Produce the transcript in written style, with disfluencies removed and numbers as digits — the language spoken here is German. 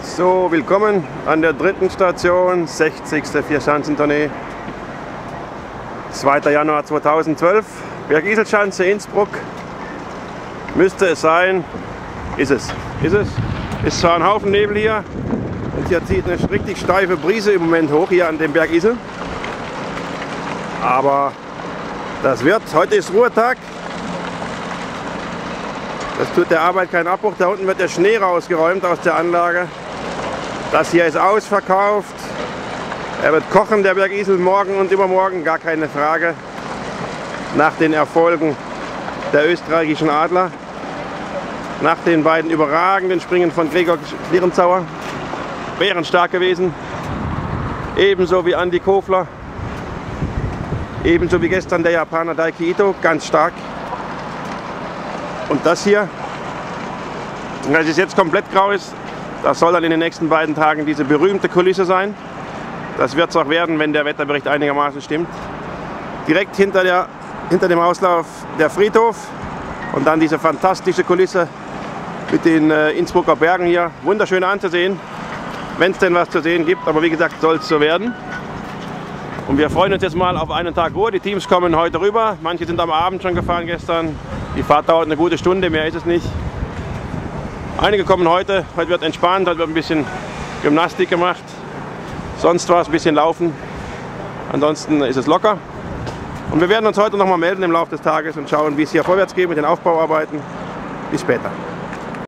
So, willkommen an der dritten Station, 60. Vierschanzentournee, 2. Januar 2012, Bergiselschanze, Innsbruck. Müsste es sein, ist es. Ist zwar ein Haufen Nebel hier und hier zieht eine richtig steife Brise im Moment hoch hier an dem Berg Isel. Aber das wird, heute ist Ruhetag. Das tut der Arbeit keinen Abbruch. Da unten wird der Schnee rausgeräumt aus der Anlage. Das hier ist ausverkauft. Er wird kochen, der Berg Isel, morgen und übermorgen, gar keine Frage. Nach den Erfolgen der österreichischen Adler. Nach den beiden überragenden Springen von Gregor Schlierenzauer. Bärenstark gewesen. Ebenso wie Andi Kofler. Ebenso wie gestern der Japaner Daiki Ito, ganz stark. Und das hier, als es jetzt komplett grau ist, das soll dann in den nächsten beiden Tagen diese berühmte Kulisse sein. Das wird es auch werden, wenn der Wetterbericht einigermaßen stimmt. Direkt hinter dem Auslauf der Friedhof und dann diese fantastische Kulisse mit den Innsbrucker Bergen hier. Wunderschön anzusehen, wenn es denn was zu sehen gibt. Aber wie gesagt, soll es so werden. Und wir freuen uns jetzt mal auf einen Tag Ruhe. Die Teams kommen heute rüber. Manche sind am Abend schon gefahren gestern. Die Fahrt dauert eine gute Stunde, mehr ist es nicht. Einige kommen heute. Heute wird entspannt, heute wird ein bisschen Gymnastik gemacht. Sonst war es ein bisschen Laufen. Ansonsten ist es locker. Und wir werden uns heute noch mal melden im Laufe des Tages und schauen, wie es hier vorwärts geht mit den Aufbauarbeiten. Bis später.